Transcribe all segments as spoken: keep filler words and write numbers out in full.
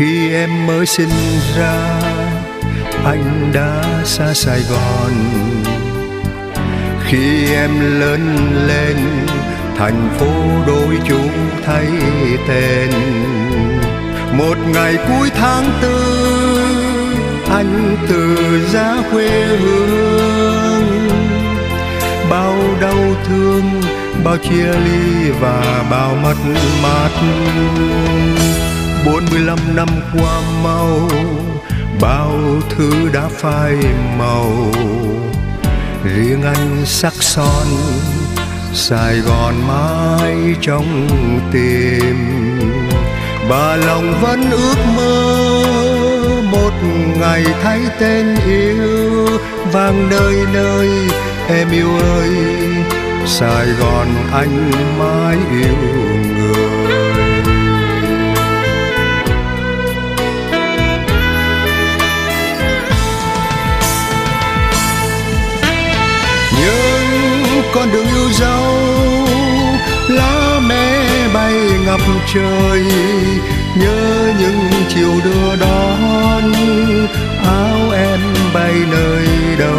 Khi em mới sinh ra, anh đã xa Sài Gòn. Khi em lớn lên, thành phố đôi chúng thay tên. Một ngày cuối tháng tư, anh từ giá quê hương. Bao đau thương, bao chia ly và bao mất mát. Bốn mươi lăm năm qua mau, bao thứ đã phai màu. Riêng anh sắc son, Sài Gòn mãi trong tim. Và lòng vẫn ước mơ một ngày thấy tên yêu vang nơi nơi. Em yêu ơi, Sài Gòn anh mãi yêu người. Nhưng con đường yêu dấu, lá mé bay ngập trời. Nhớ những chiều đưa đón, áo em bay nơi đâu.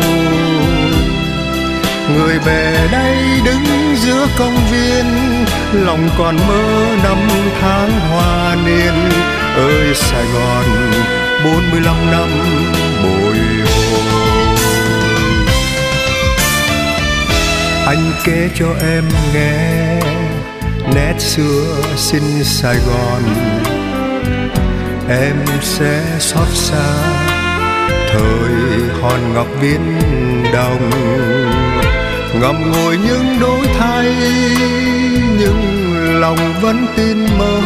Người về đây đứng giữa công viên, lòng còn mơ năm tháng hoa niên. Ơi Sài Gòn bốn mươi lăm năm bồi hồi. Anh kể cho em nghe nét xưa xinh Sài Gòn. Em sẽ xót xa thời hòn ngọc viễn đồng. Ngậm ngùi những đổi thay, nhưng lòng vẫn tin mơ.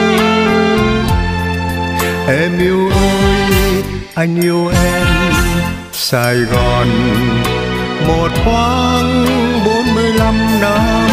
Em yêu ơi, anh yêu em, Sài Gòn một thoáng bốn mươi lăm năm.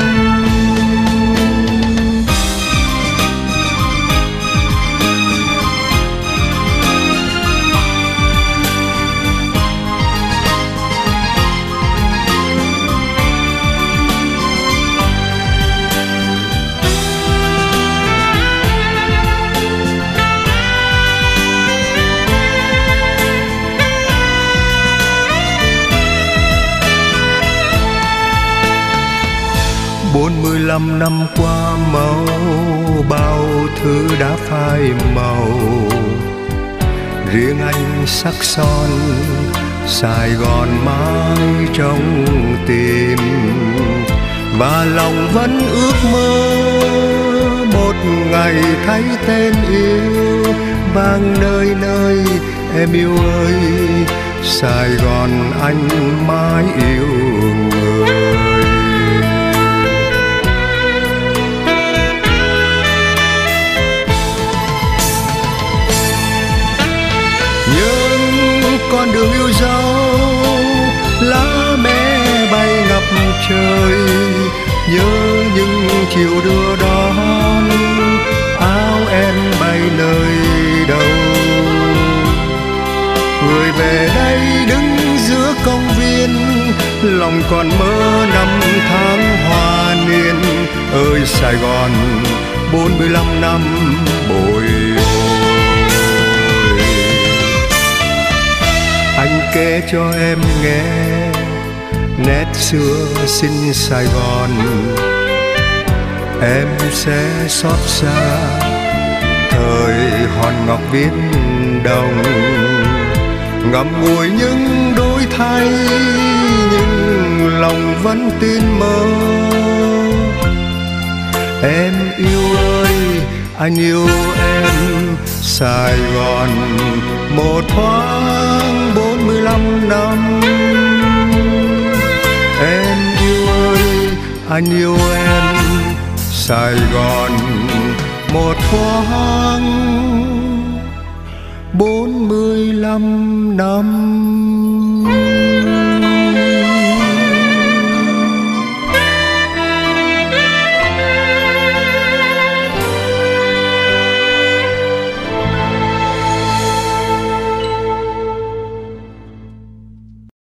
Bốn mươi lăm năm qua mau, bao thứ đã phai màu. Riêng anh sắc son, Sài Gòn mãi trong tim. Và lòng vẫn ước mơ một ngày thấy tên yêu vang nơi nơi. Em yêu ơi, Sài Gòn anh mãi yêu người. Con đường yêu dấu, lá mé bay ngập trời. Nhớ những chiều đưa đón, áo em bay nơi đâu. Người về đây đứng giữa công viên, lòng còn mơ năm tháng hoa niên. Ơi Sài Gòn bốn mươi lăm năm bồi hồi. Anh kể cho em nghe nét xưa xinh Sài Gòn. Em sẽ xót xa thời hòn ngọc viễn đồng. Ngậm ngùi những đổi thay, nhưng lòng vẫn tin mơ. Em yêu ơi, anh yêu em, Sài Gòn một thoáng bốn mươi lăm năm. Em yêu ơi, anh yêu em, Sài Gòn một thoáng bốn mươi lăm năm.